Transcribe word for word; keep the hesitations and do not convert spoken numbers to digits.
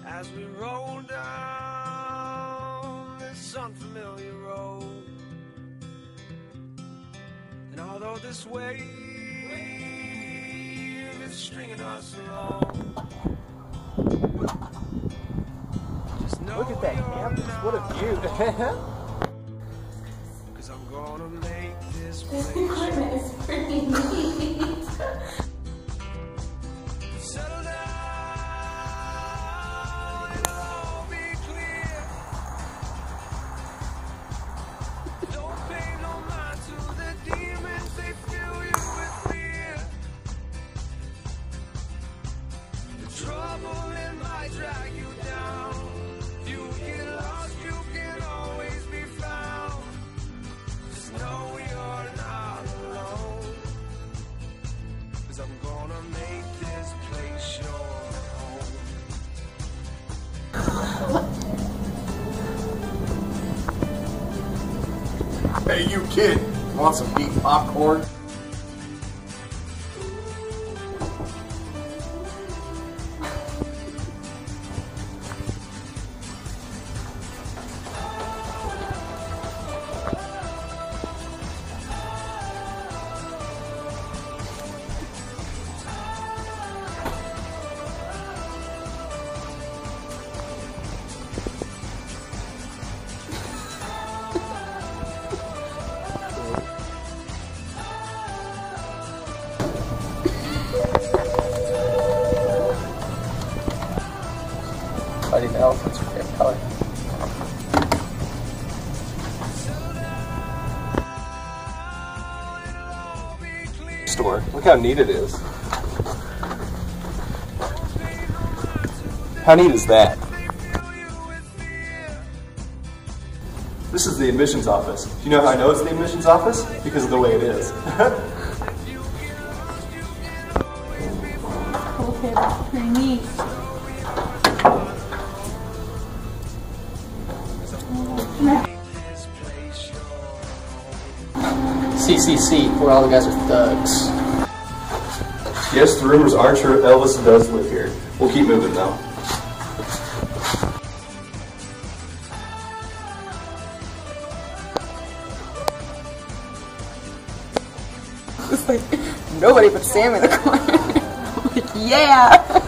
as we roll down this unfamiliar road. And although this wave is stringing us along, just know look at that campus, what a view. Cause I'm gonna make this This place equipment is pretty neat. settle down. It'll all be clear. Don't pay no mind to the demons, they fill you with fear. The trouble it might drag you down. You get lost, you can always be found. Just know you're not alone. Cause I'm gonna make this place your home. Hey, you kid, want some beef popcorn? Fighting elephants with their color. Store. Look how neat it is. How neat is that? This is the admissions office. Do you know how I know it's the admissions office? Because of the way it is. Okay, that's pretty neat. C C C, where all the guys are thugs. Yes, the rumors are true. Elvis does live here. We'll keep moving though. It's like nobody but Sam in the corner. Like, yeah.